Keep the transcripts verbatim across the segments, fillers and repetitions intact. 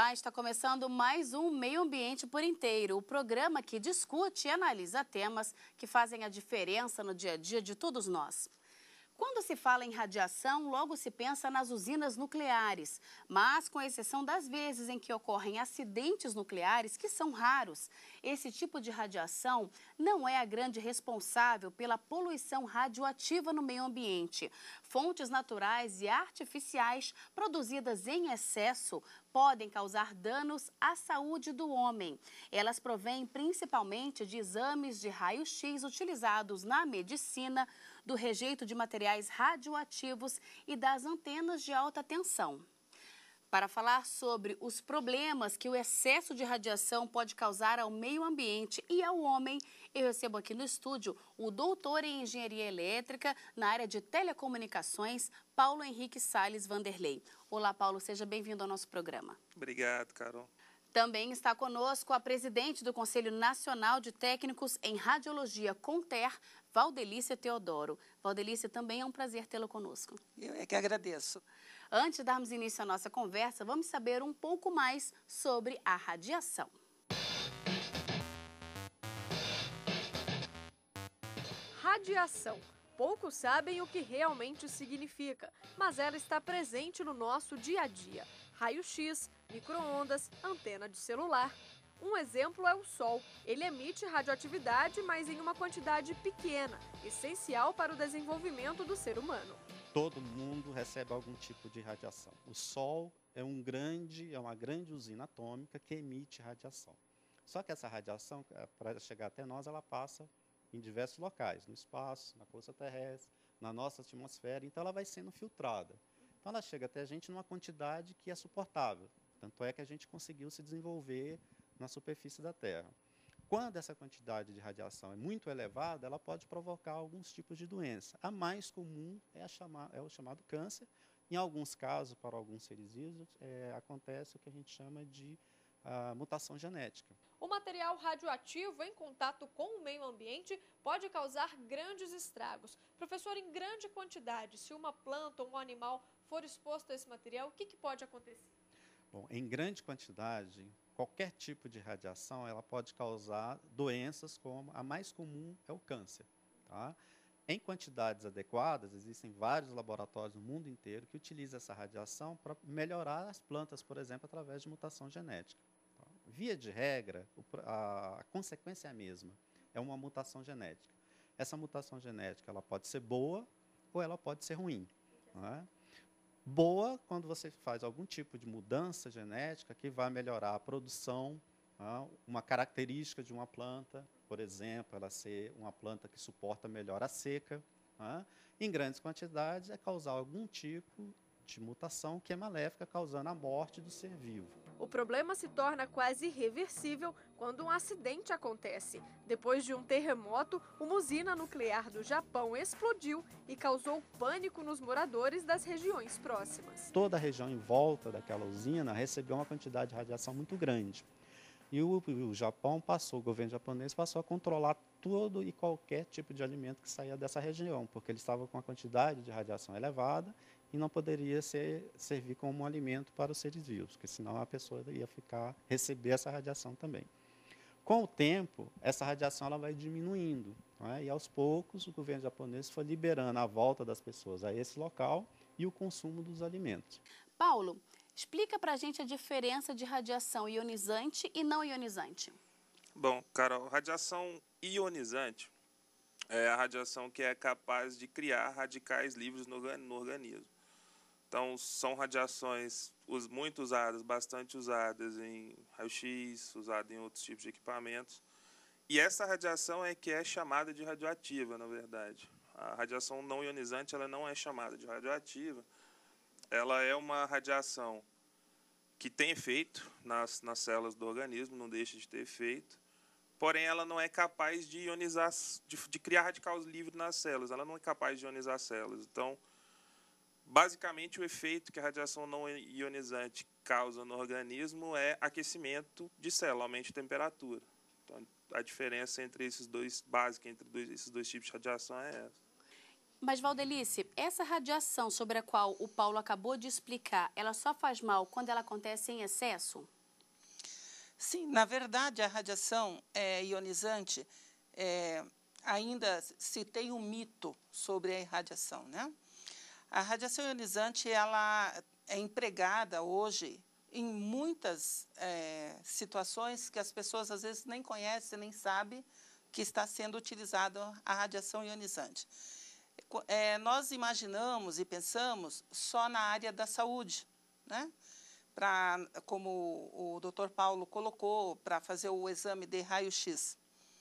Olá, está começando mais um Meio Ambiente por Inteiro, o programa que discute e analisa temas que fazem a diferença no dia a dia de todos nós. Quando se fala em radiação, logo se pensa nas usinas nucleares, mas com exceção das vezes em que ocorrem acidentes nucleares, que são raros, esse tipo de radiação não é a grande responsável pela poluição radioativa no meio ambiente. Fontes naturais e artificiais produzidas em excesso podem causar danos à saúde do homem. Elas provêm principalmente de exames de raio-x utilizados na medicina, do rejeito de materiais radioativos e das antenas de alta tensão. Para falar sobre os problemas que o excesso de radiação pode causar ao meio ambiente e ao homem, eu recebo aqui no estúdio o doutor em Engenharia Elétrica na área de Telecomunicações, Paulo Henrique Salles Vanderlei. Olá, Paulo, seja bem-vindo ao nosso programa. Obrigado, Carol. Também está conosco a presidente do Conselho Nacional de Técnicos em Radiologia, CONTER, Valdelícia Teodoro. Valdelícia, também é um prazer tê-la conosco. Eu é que agradeço. Antes de darmos início à nossa conversa, vamos saber um pouco mais sobre a radiação. Radiação. Poucos sabem o que realmente significa, mas ela está presente no nosso dia a dia. Raio-x, micro-ondas, antena de celular. Um exemplo é o Sol. Ele emite radioatividade, mas em uma quantidade pequena, essencial para o desenvolvimento do ser humano. Todo mundo recebe algum tipo de radiação. O Sol é, um grande, é uma grande usina atômica que emite radiação. Só que essa radiação, para chegar até nós, ela passa em diversos locais, no espaço, na crosta terrestre, na nossa atmosfera, então ela vai sendo filtrada. Então ela chega até a gente numa quantidade que é suportável. Tanto é que a gente conseguiu se desenvolver na superfície da Terra. Quando essa quantidade de radiação é muito elevada, ela pode provocar alguns tipos de doença. A mais comum é, a chama, é o chamado câncer. Em alguns casos, para alguns seres vivos, é, acontece o que a gente chama de a mutação genética. O material radioativo em contato com o meio ambiente pode causar grandes estragos. Professor, em grande quantidade, se uma planta ou um animal for exposto a esse material, o que, que pode acontecer? Bom, em grande quantidade, qualquer tipo de radiação ela pode causar doenças, como a mais comum é o câncer. Tá? Em quantidades adequadas, existem vários laboratórios no mundo inteiro que utilizam essa radiação para melhorar as plantas, por exemplo, através de mutação genética. Tá? Via de regra, a, a consequência é a mesma, é uma mutação genética. Essa mutação genética ela pode ser boa ou ela pode ser ruim. Não é? Boa quando você faz algum tipo de mudança genética que vai melhorar a produção, tá? Uma característica de uma planta, por exemplo, ela ser uma planta que suporta melhor a seca, tá? Em grandes quantidades é causar algum tipo de mutação que é maléfica, causando a morte do ser vivo. O problema se torna quase irreversível quando um acidente acontece. Depois de um terremoto, uma usina nuclear do Japão explodiu e causou pânico nos moradores das regiões próximas. Toda a região em volta daquela usina recebeu uma quantidade de radiação muito grande. E o, o Japão passou, o governo japonês passou a controlar todo e qualquer tipo de alimento que saía dessa região, porque eles estavam com uma quantidade de radiação elevada e não poderia ser, servir como um alimento para os seres vivos, porque senão a pessoa ia ficar, receber essa radiação também. Com o tempo, essa radiação ela vai diminuindo, não é? E aos poucos o governo japonês foi liberando a volta das pessoas a esse local e o consumo dos alimentos. Paulo, explica para a gente a diferença de radiação ionizante e não ionizante. Bom, Carol, radiação ionizante é a radiação que é capaz de criar radicais livres no organismo. Então, são radiações muito usadas, bastante usadas em raio-x, usadas em outros tipos de equipamentos. E essa radiação é que é chamada de radioativa, na verdade. A radiação não ionizante ela não é chamada de radioativa. Ela é uma radiação que tem efeito nas, nas células do organismo, não deixa de ter efeito. Porém, ela não é capaz de ionizar, de, de criar radical livre nas células. Ela não é capaz de ionizar células. Então, basicamente, o efeito que a radiação não ionizante causa no organismo é aquecimento de célula, aumento de temperatura. Então, a diferença entre esses dois, básica entre dois, esses dois tipos de radiação é essa. Mas, Valdelícia, essa radiação sobre a qual o Paulo acabou de explicar, ela só faz mal quando ela acontece em excesso? Sim, na verdade, a radiação é, ionizante, é, ainda se tem um mito sobre a irradiação, né? A radiação ionizante, ela é empregada hoje em muitas é, situações que as pessoas, às vezes, nem conhecem, nem sabem que está sendo utilizada a radiação ionizante. É, nós imaginamos e pensamos só na área da saúde, né? Pra, como o doutor Paulo colocou, para fazer o exame de raio-x.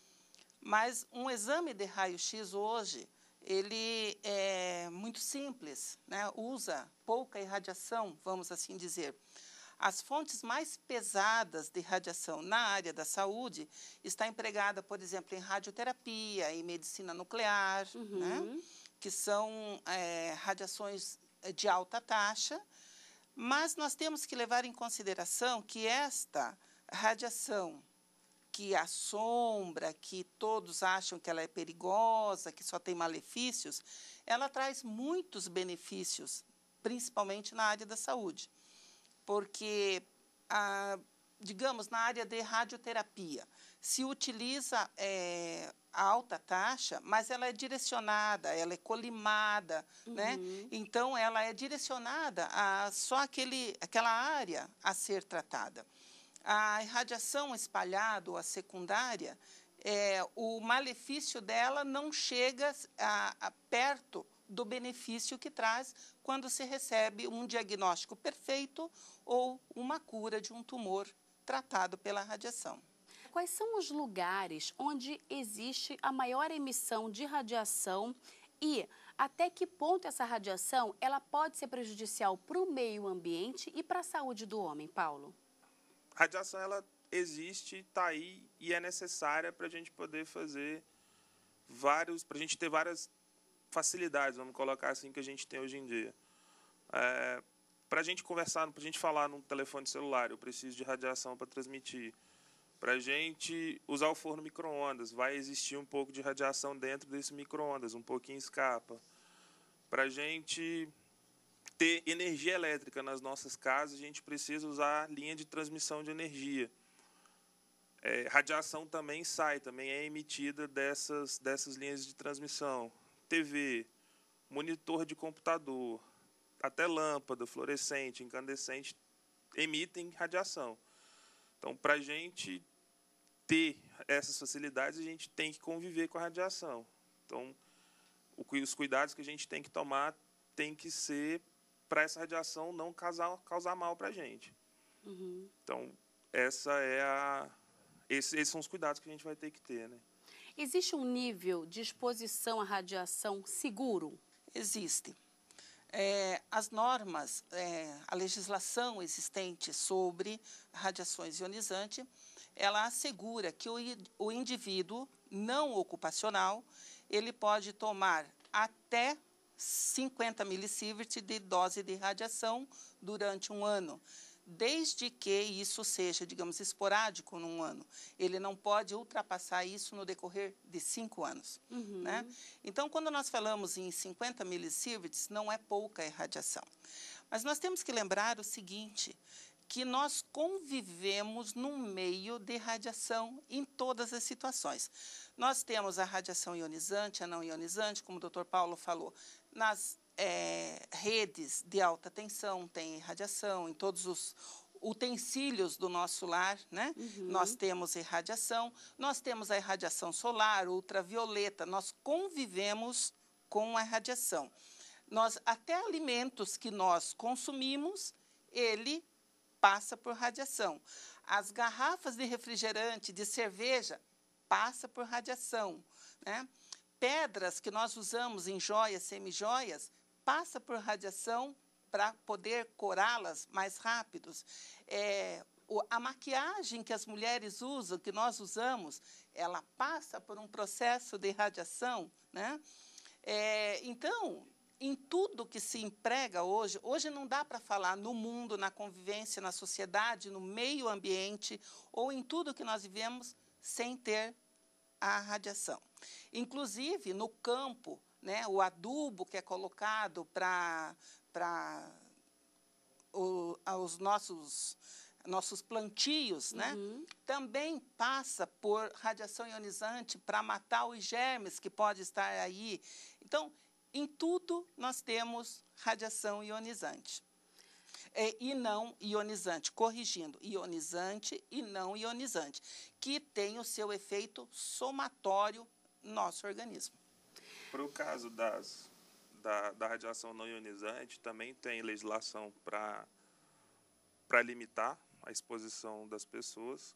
Mas um exame de raio-x hoje, ele é muito simples, né? Usa pouca irradiação, vamos assim dizer. As fontes mais pesadas de radiação na área da saúde está empregada, por exemplo, em radioterapia, em medicina nuclear, Uhum. né? Que são é, radiações de alta taxa, mas nós temos que levar em consideração que esta radiação que assombra, que todos acham que ela é perigosa, que só tem malefícios, ela traz muitos benefícios, principalmente na área da saúde. Porque, a, digamos, na área de radioterapia, se utiliza é, a alta taxa, mas ela é direcionada, ela é colimada, Uhum. né? Então, ela é direcionada a só aquele, aquela área a ser tratada. A irradiação espalhada, ou a secundária, é, o malefício dela não chega a, a perto do benefício que traz quando se recebe um diagnóstico perfeito ou uma cura de um tumor tratado pela radiação. Quais são os lugares onde existe a maior emissão de radiação e até que ponto essa radiação ela pode ser prejudicial para o meio ambiente e para a saúde do homem, Paulo? A radiação, ela existe, está aí e é necessária para a gente poder fazer vários, para a gente ter várias facilidades, vamos colocar assim, que a gente tem hoje em dia. É, para a gente conversar, para a gente falar num telefone celular, eu preciso de radiação para transmitir. Para a gente usar o forno micro-ondas, vai existir um pouco de radiação dentro desse micro-ondas, um pouquinho escapa. Para a gente ter energia elétrica nas nossas casas, a gente precisa usar linha de transmissão de energia. É, radiação também sai, também é emitida dessas, dessas linhas de transmissão. T V, monitor de computador, até lâmpada, fluorescente, incandescente, emitem radiação. Então, para a gente ter essas facilidades, a gente tem que conviver com a radiação. Então, os cuidados que a gente tem que tomar tem que ser para essa radiação não causar, causar mal para a gente. Uhum. Então, essa é a, esses, esses são os cuidados que a gente vai ter que ter, né? Existe um nível de exposição à radiação seguro? Existe. É, as normas, é, a legislação existente sobre radiações ionizantes, ela assegura que o, o indivíduo não ocupacional, ele pode tomar até cinquenta milissieverts de dose de radiação durante um ano, desde que isso seja, digamos, esporádico num ano. Ele não pode ultrapassar isso no decorrer de cinco anos. Uhum. Né? Então, quando nós falamos em cinquenta milissieverts, não é pouca irradiação. Mas nós temos que lembrar o seguinte, que nós convivemos num meio de radiação em todas as situações. Nós temos a radiação ionizante, a não ionizante, como o doutor Paulo falou, nas é, redes de alta tensão tem radiação, em todos os utensílios do nosso lar, né? Uhum. Nós temos irradiação, nós temos a irradiação solar, ultravioleta, nós convivemos com a radiação. Nós, até alimentos que nós consumimos, ele passa por radiação. As garrafas de refrigerante, de cerveja, passa por radiação, né? Pedras que nós usamos em joias, semijoias, passa por radiação para poder corá-las mais rápidos. É, o, a maquiagem que as mulheres usam, que nós usamos, ela passa por um processo de radiação, né? É, então, em tudo que se emprega hoje, hoje não dá para falar no mundo, na convivência, na sociedade, no meio ambiente, ou em tudo que nós vivemos, sem ter a radiação. Inclusive, no campo, né, o adubo que é colocado para os nossos nossos plantios, né? Uhum. Também passa por radiação ionizante para matar os germes que pode estar aí. Então, em tudo nós temos radiação ionizante. É, e não ionizante, corrigindo, ionizante e não ionizante, que tem o seu efeito somatório no nosso organismo. Para o caso das, da, da radiação não ionizante, também tem legislação para para limitar a exposição das pessoas.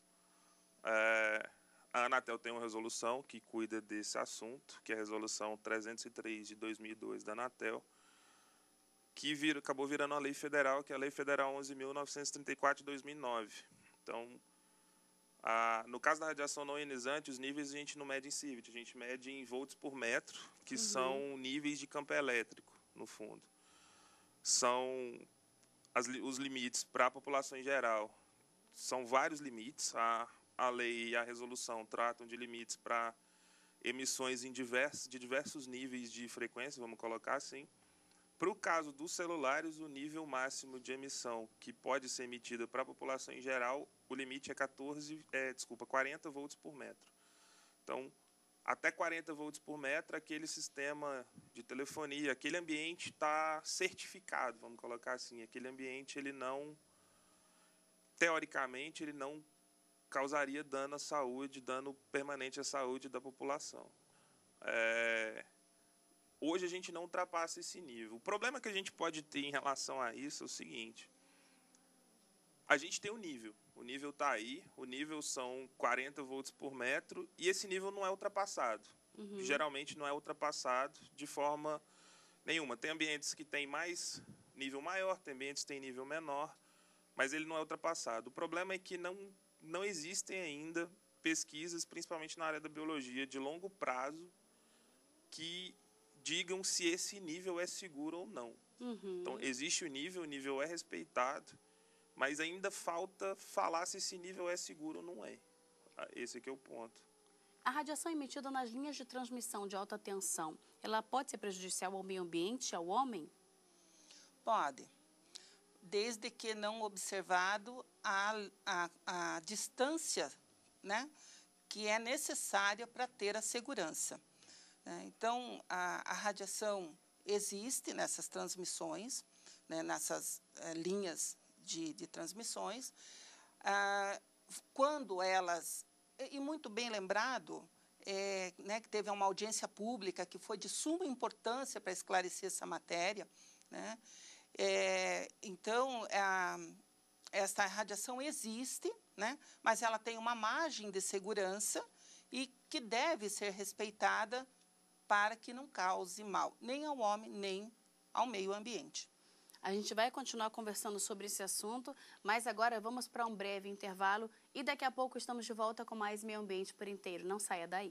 É, a Anatel tem uma resolução que cuida desse assunto, que é a resolução trezentos e três de dois mil e dois da Anatel, que vira, acabou virando a lei federal, que é a Lei Federal onze mil novecentos e trinta e quatro de dois mil e nove. Então, a, no caso da radiação não ionizante, os níveis a gente não mede em sievert, a gente mede em volts por metro, que uhum. são níveis de campo elétrico, no fundo. São as, os limites para a população em geral. São vários limites. A, a lei e a resolução tratam de limites para emissões em diversos, de diversos níveis de frequência, vamos colocar assim. Para o caso dos celulares, o nível máximo de emissão que pode ser emitido para a população em geral, o limite é quatorze, é, desculpa, quarenta volts por metro. Então, até quarenta volts por metro, aquele sistema de telefonia, aquele ambiente está certificado, vamos colocar assim. Aquele ambiente, ele não, teoricamente, ele não causaria dano à saúde, dano permanente à saúde da população. É... Hoje a gente não ultrapassa esse nível. O problema que a gente pode ter em relação a isso é o seguinte. A gente tem um nível. O nível está aí. O nível são quarenta volts por metro. E esse nível não é ultrapassado. Uhum. Geralmente não é ultrapassado de forma nenhuma. Tem ambientes que têm mais nível maior, tem ambientes que têm nível menor. Mas ele não é ultrapassado. O problema é que não, não existem ainda pesquisas, principalmente na área da biologia, de longo prazo, que digam se esse nível é seguro ou não. Uhum. Então, existe o nível, o nível é respeitado, mas ainda falta falar se esse nível é seguro ou não é. Esse aqui é o ponto. A radiação emitida nas linhas de transmissão de alta tensão, ela pode ser prejudicial ao meio ambiente, ao homem? Pode, desde que não observado a, a, a distância, né, que é necessária para ter a segurança. Então, a, a radiação existe nessas transmissões, né, nessas eh, linhas de, de transmissões. Ah, quando elas... E muito bem lembrado, é, né, que teve uma audiência pública que foi de suma importância para esclarecer essa matéria, né? É, então, a, essa radiação existe, né, mas ela tem uma margem de segurança e que deve ser respeitada para que não cause mal, nem ao homem, nem ao meio ambiente. A gente vai continuar conversando sobre esse assunto, mas agora vamos para um breve intervalo e daqui a pouco estamos de volta com mais Meio Ambiente por Inteiro. Não saia daí.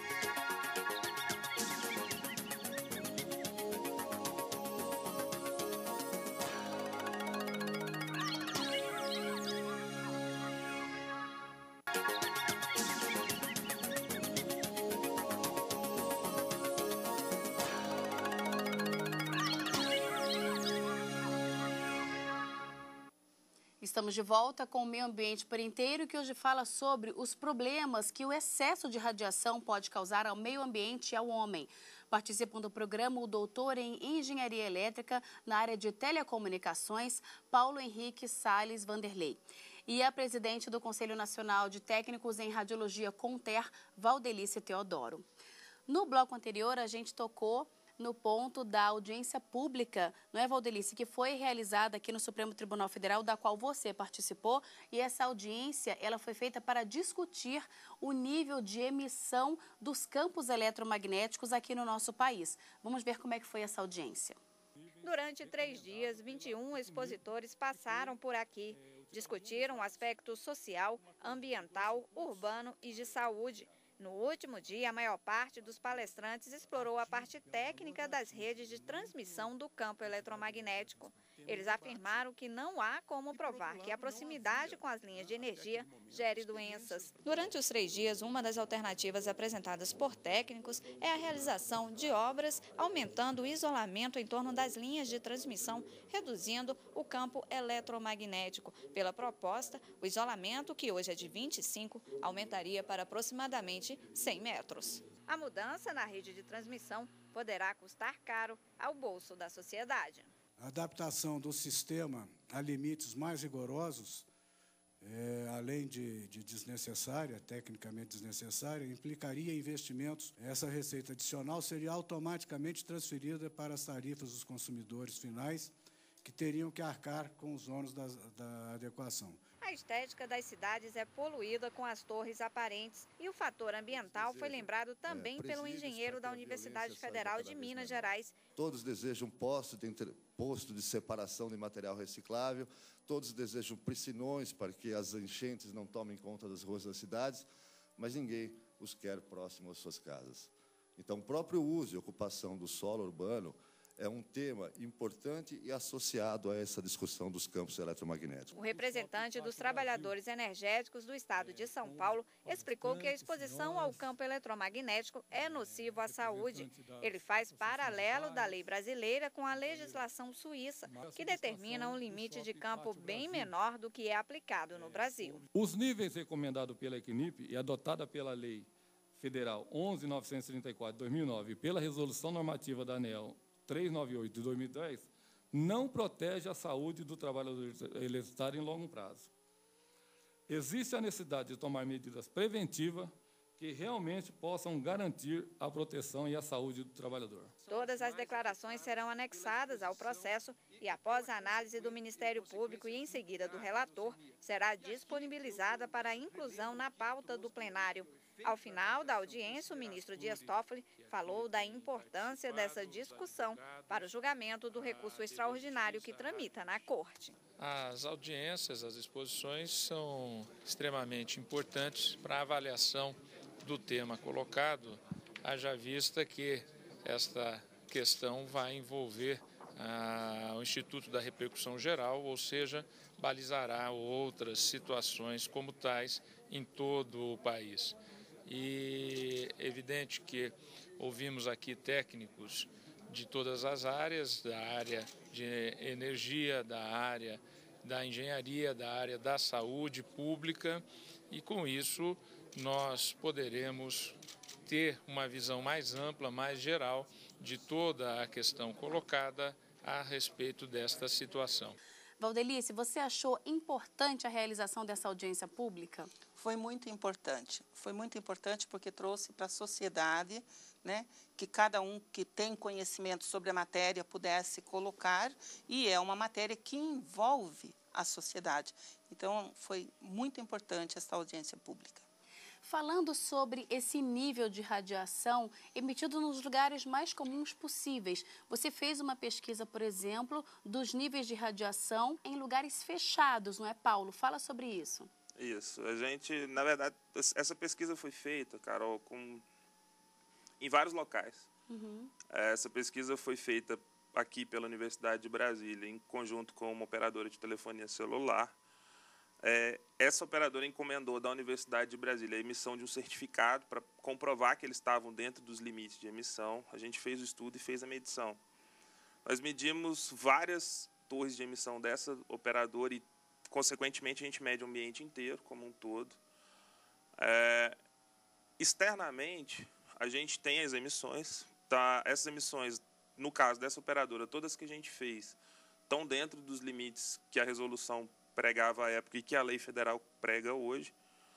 Estamos de volta com o Meio Ambiente por Inteiro, que hoje fala sobre os problemas que o excesso de radiação pode causar ao meio ambiente e ao homem. Participam do programa o doutor em Engenharia Elétrica na área de Telecomunicações, Paulo Henrique Salles Vanderlei. E a presidente do Conselho Nacional de Técnicos em Radiologia Conter, Valdelice Teodoro. No bloco anterior, a gente tocou no ponto da audiência pública, não é, Valdelice, que foi realizada aqui no Supremo Tribunal Federal, da qual você participou, e essa audiência ela foi feita para discutir o nível de emissão dos campos eletromagnéticos aqui no nosso país. Vamos ver como é que foi essa audiência. Durante três dias, vinte e um expositores passaram por aqui, discutiram o aspecto social, ambiental, urbano e de saúde. No último dia, a maior parte dos palestrantes explorou a parte técnica das redes de transmissão do campo eletromagnético. Eles afirmaram que não há como provar que a proximidade com as linhas de energia gere doenças. Durante os três dias, uma das alternativas apresentadas por técnicos é a realização de obras, aumentando o isolamento em torno das linhas de transmissão, reduzindo o campo eletromagnético. Pela proposta, o isolamento, que hoje é de vinte e cinco, aumentaria para aproximadamente cem metros. A mudança na rede de transmissão poderá custar caro ao bolso da sociedade. A adaptação do sistema a limites mais rigorosos, é, além de, de desnecessária, tecnicamente desnecessária, implicaria investimentos. Essa receita adicional seria automaticamente transferida para as tarifas dos consumidores finais, que teriam que arcar com os ônus da, da adequação. A estética das cidades é poluída com as torres aparentes e o fator ambiental foi lembrado também é, pelo engenheiro da Universidade Federal de Minas Gerais. Todos desejam posto de, posto de separação de material reciclável, todos desejam piscinões para que as enchentes não tomem conta das ruas das cidades, mas ninguém os quer próximo às suas casas. Então, o próprio uso e ocupação do solo urbano é um tema importante e associado a essa discussão dos campos eletromagnéticos. O representante dos trabalhadores energéticos do estado de São Paulo explicou que a exposição ao campo eletromagnético é nocivo à saúde. Ele faz paralelo da lei brasileira com a legislação suíça, que determina um limite de campo bem menor do que é aplicado no Brasil. Os níveis recomendados pela Equinip e adotada pela Lei Federal onze mil novecentos e trinta e quatro de dois mil e nove e pela Resolução Normativa da ANEEL trezentos e noventa e oito de dois mil e dez, não protege a saúde do trabalhador eletricidade em longo prazo. Existe a necessidade de tomar medidas preventivas que realmente possam garantir a proteção e a saúde do trabalhador. Todas as declarações serão anexadas ao processo e, após a análise do Ministério Público e em seguida do relator, será disponibilizada para inclusão na pauta do plenário. Ao final da audiência, o ministro Dias Toffoli falou da importância dessa discussão para o julgamento do recurso extraordinário que tramita na Corte. As audiências, as exposições são extremamente importantes para a avaliação do tema colocado, haja vista que esta questão vai envolver ah, o Instituto da Repercussão Geral, ou seja, balizará outras situações como tais em todo o país. E é evidente que ouvimos aqui técnicos de todas as áreas, da área de energia, da área da engenharia, da área da saúde pública, e com isso nós poderemos ter uma visão mais ampla, mais geral de toda a questão colocada a respeito desta situação. Valdelice, você achou importante a realização dessa audiência pública? Foi muito importante. Foi muito importante porque trouxe para a sociedade, né, que cada um que tem conhecimento sobre a matéria pudesse colocar, e é uma matéria que envolve a sociedade. Então, foi muito importante essa audiência pública. Falando sobre esse nível de radiação emitido nos lugares mais comuns possíveis, você fez uma pesquisa, por exemplo, dos níveis de radiação em lugares fechados, não é, Paulo? Fala sobre isso. Isso. A gente, na verdade, essa pesquisa foi feita, Carol, com... em vários locais. Uhum. Essa pesquisa foi feita aqui pela Universidade de Brasília, em conjunto com uma operadora de telefonia celular. É, essa operadora encomendou da Universidade de Brasília a emissão de um certificado para comprovar que eles estavam dentro dos limites de emissão. A gente fez o estudo e fez a medição. Nós medimos várias torres de emissão dessa operadora e, consequentemente, a gente mede o ambiente inteiro, como um todo. É, externamente, a gente tem as emissões. Tá? Essas emissões, no caso dessa operadora, todas que a gente fez, estão dentro dos limites que a resolução pregava à época e que a lei federal prega hoje.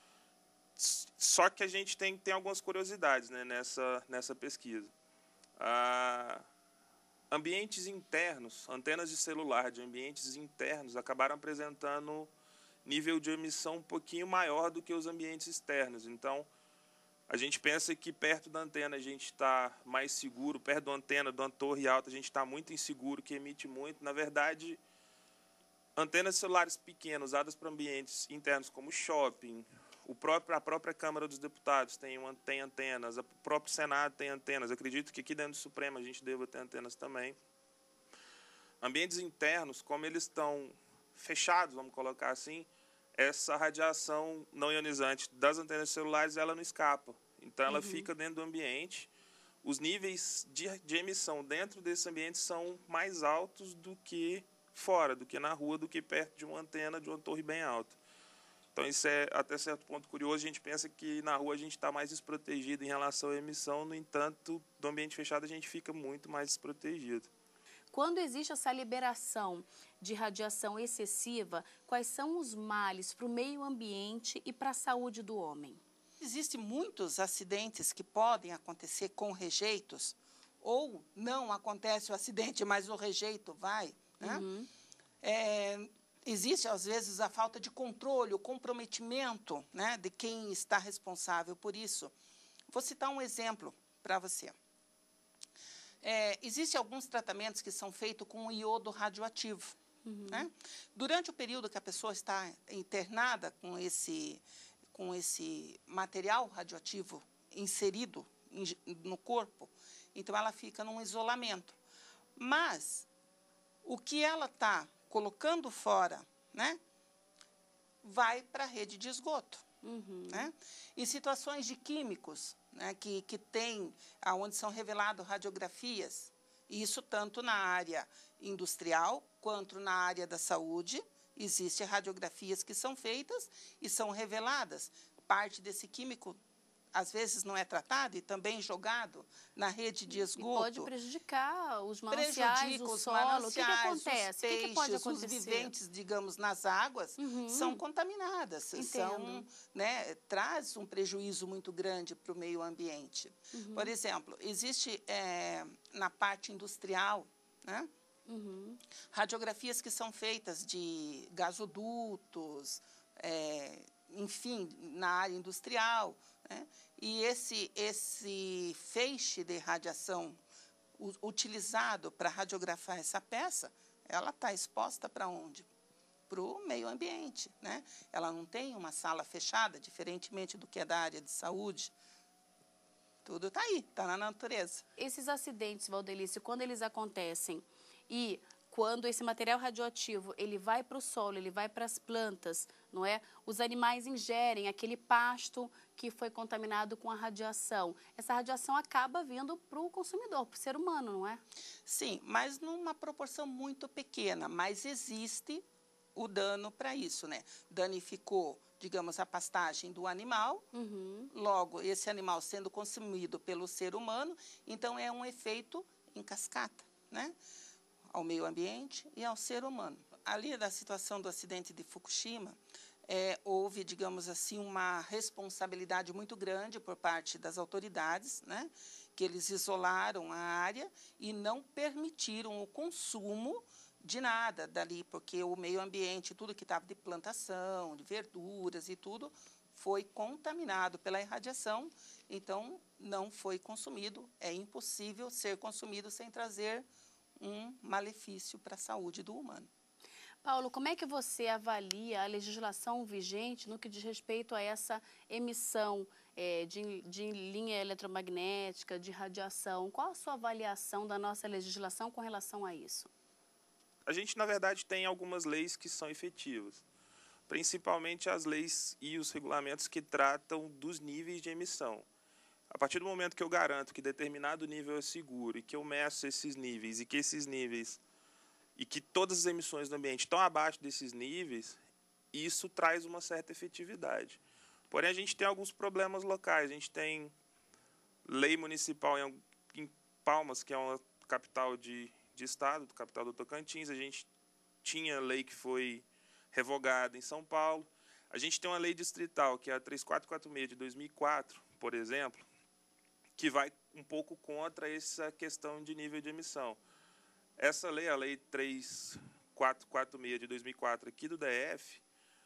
Só que a gente tem, tem algumas curiosidades, né, nessa, nessa pesquisa. Ah, ambientes internos, antenas de celular de ambientes internos acabaram apresentando nível de emissão um pouquinho maior do que os ambientes externos. Então, a gente pensa que perto da antena a gente está mais seguro, perto da antena, de uma torre alta, a gente está muito inseguro, que emite muito. Na verdade, antenas celulares pequenas, usadas para ambientes internos como shopping, o próprio, a própria Câmara dos Deputados tem, uma, tem antenas, o próprio Senado tem antenas. Acredito que aqui dentro do Supremo a gente deva ter antenas também. ambientes internos, como eles estão fechados, vamos colocar assim, essa radiação não ionizante das antenas celulares, ela não escapa. Então, ela uhum. fica dentro do ambiente. Os níveis de, de emissão dentro desse ambiente são mais altos do que fora, do que na rua, do que perto de uma antena, de uma torre bem alta. Então, isso é, até certo ponto, curioso. A gente pensa que na rua a gente está mais desprotegido em relação à emissão. No entanto, do ambiente fechado a gente fica muito mais desprotegido. Quando existe essa liberação de radiação excessiva, quais são os males para o meio ambiente e para a saúde do homem? Existem muitos acidentes que podem acontecer com rejeitos, ou não acontece o acidente, mas o rejeito vai. Né? Uhum. É, existe, às vezes, a falta de controle, o comprometimento, né, de quem está responsável por isso. Vou citar um exemplo para você. É, existem alguns tratamentos que são feitos com iodo radioativo. Uhum. Né? Durante o período que a pessoa está internada com esse, com esse material radioativo inserido em, no corpo, então ela fica num isolamento. Mas o que ela está colocando fora, né, vai para a rede de esgoto. Uhum. Né? Em situações de químicos, né, que, que tem, onde são reveladas radiografias, isso tanto na área industrial quanto na área da saúde, existem radiografias que são feitas e são reveladas. Parte desse químico, às vezes, não é tratado e também jogado na rede de esgoto. E pode prejudicar os mananciais, o solo. O que, que acontece? Os peixes, o que, que pode acontecer? Os viventes, digamos, nas águas, uhum. são contaminadas. São, né, traz um prejuízo muito grande para o meio ambiente. Uhum. Por exemplo, existe é, na parte industrial, né, uhum. radiografias que são feitas de gasodutos, é, enfim, na área industrial, né? E esse, esse feixe de radiação u, utilizado para radiografar essa peça, ela está exposta para onde? Para o meio ambiente. Né? Ela não tem uma sala fechada, diferentemente do que é da área de saúde. Tudo está aí, está na natureza. Esses acidentes, Valdelice, quando eles acontecem e quando esse material radioativo ele vai para o solo, ele vai para as plantas, não é? Os animais ingerem aquele pasto que foi contaminado com a radiação. Essa radiação acaba vindo para o consumidor, para o ser humano, não é? Sim, mas numa proporção muito pequena, mas existe o dano para isso, né? Danificou, digamos, a pastagem do animal, uhum. logo, esse animal sendo consumido pelo ser humano, então é um efeito em cascata, né? Ao meio ambiente e ao ser humano. Ali da situação do acidente de Fukushima, é, houve, digamos assim, uma responsabilidade muito grande por parte das autoridades, né, que eles isolaram a área e não permitiram o consumo de nada dali, porque o meio ambiente, tudo que estava de plantação, de verduras e tudo, foi contaminado pela irradiação, então não foi consumido, é impossível ser consumido sem trazer um malefício para a saúde do humano. Paulo, como é que você avalia a legislação vigente no que diz respeito a essa emissão é, de, de linha eletromagnética, de radiação? Qual a sua avaliação da nossa legislação com relação a isso? A gente, na verdade, tem algumas leis que são efetivas, principalmente as leis e os regulamentos que tratam dos níveis de emissão. A partir do momento que eu garanto que determinado nível é seguro e que eu meço esses níveis e que esses níveis e que todas as emissões do ambiente estão abaixo desses níveis, isso traz uma certa efetividade. Porém, a gente tem alguns problemas locais. A gente tem lei municipal em, em Palmas, que é uma capital de, de estado, capital do Tocantins. A gente tinha lei que foi revogada em São Paulo. A gente tem uma lei distrital, que é a três quatro quatro seis de dois mil e quatro, por exemplo, que vai um pouco contra essa questão de nível de emissão. Essa lei, a lei três quatro quatro seis de dois mil e quatro aqui do D F,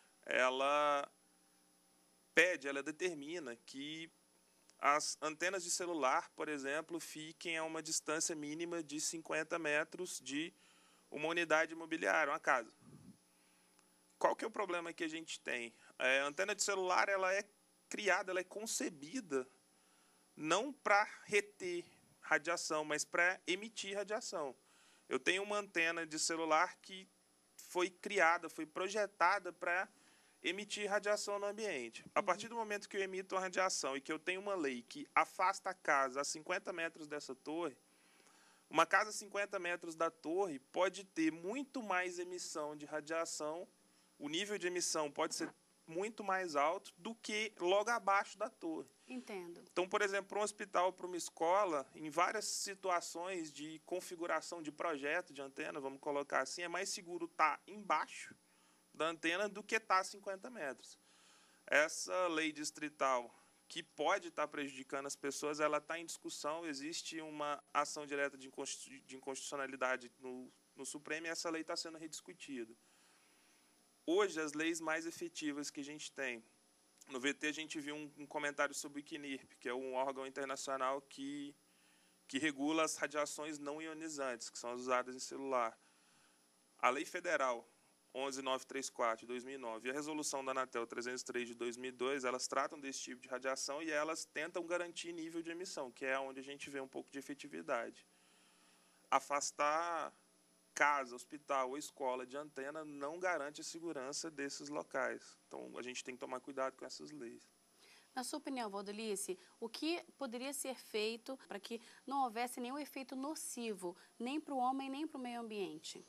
ela pede, ela determina que as antenas de celular, por exemplo, fiquem a uma distância mínima de cinquenta metros de uma unidade imobiliária, uma casa. Qual que é o problema que a gente tem? É, a antena de celular, ela é criada, ela é concebida não para reter radiação, mas para emitir radiação. Eu tenho uma antena de celular que foi criada, foi projetada para emitir radiação no ambiente. A partir do momento que eu emito uma radiação e que eu tenho uma lei que afasta a casa a cinquenta metros dessa torre, uma casa a cinquenta metros da torre pode ter muito mais emissão de radiação, o nível de emissão pode ser muito mais alto do que logo abaixo da torre. Entendo. Então, por exemplo, para um hospital, para uma escola, em várias situações de configuração de projeto de antena, vamos colocar assim, é mais seguro estar embaixo da antena do que estar a cinquenta metros. Essa lei distrital, que pode estar prejudicando as pessoas, ela está em discussão, existe uma ação direta de inconstitucionalidade no, no Supremo e essa lei está sendo rediscutida. Hoje, as leis mais efetivas que a gente tem, no V T a gente viu um, um comentário sobre o I C N I R P, que é um órgão internacional que, que regula as radiações não ionizantes, que são usadas em celular. A lei federal onze mil novecentos e trinta e quatro, de dois mil e nove, e a resolução da Anatel trezentos e três, de dois mil e dois, elas tratam desse tipo de radiação e elas tentam garantir nível de emissão, que é onde a gente vê um pouco de efetividade. Afastar casa, hospital ou escola de antena não garante a segurança desses locais. Então, a gente tem que tomar cuidado com essas leis. Na sua opinião, Valdelice, o que poderia ser feito para que não houvesse nenhum efeito nocivo, nem para o homem, nem para o meio ambiente?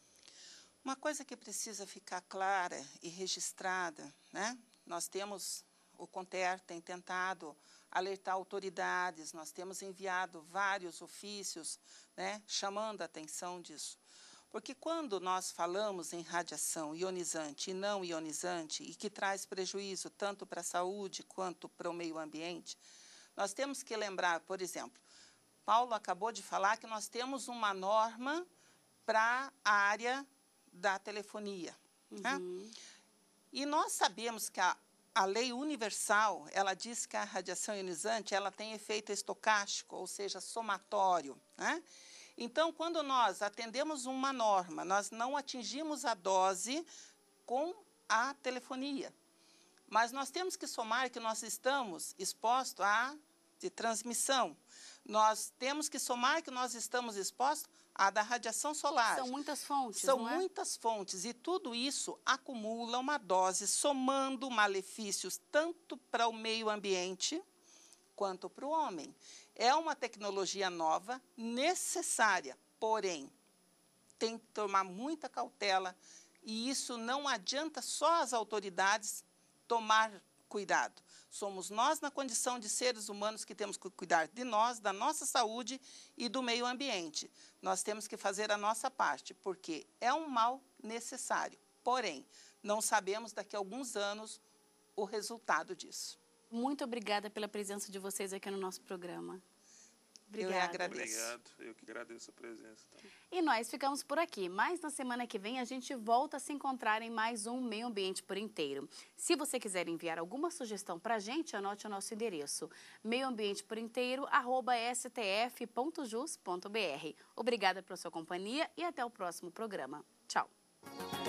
Uma coisa que precisa ficar clara e registrada, né? Nós temos, o CONTER tem tentado alertar autoridades, nós temos enviado vários ofícios, né, chamando a atenção disso. Porque quando nós falamos em radiação ionizante e não ionizante, e que traz prejuízo tanto para a saúde quanto para o meio ambiente, nós temos que lembrar, por exemplo, Paulo acabou de falar que nós temos uma norma para a área da telefonia. Uhum. Né? E nós sabemos que a, a lei universal, ela diz que a radiação ionizante ela tem efeito estocástico, ou seja, somatório, né? Então, quando nós atendemos uma norma, nós não atingimos a dose com a telefonia. Mas nós temos que somar que nós estamos expostos a de transmissão. Nós temos que somar que nós estamos expostos à da radiação solar. São muitas fontes, São não é? muitas fontes. E tudo isso acumula uma dose, somando malefícios tanto para o meio ambiente quanto para o homem. É uma tecnologia nova, necessária, porém, tem que tomar muita cautela e isso não adianta só as autoridades tomar cuidado. Somos nós, na condição de seres humanos, que temos que cuidar de nós, da nossa saúde e do meio ambiente. Nós temos que fazer a nossa parte, porque é um mal necessário. Porém, não sabemos daqui a alguns anos o resultado disso. Muito obrigada pela presença de vocês aqui no nosso programa. Obrigada. Eu agradeço. Obrigado, eu que agradeço a presença. Também. E nós ficamos por aqui, mas na semana que vem a gente volta a se encontrar em mais um Meio Ambiente por Inteiro. Se você quiser enviar alguma sugestão para a gente, anote o nosso endereço, meioambienteporinteiro arroba s t f ponto jus ponto b r. Obrigada pela sua companhia e até o próximo programa. Tchau.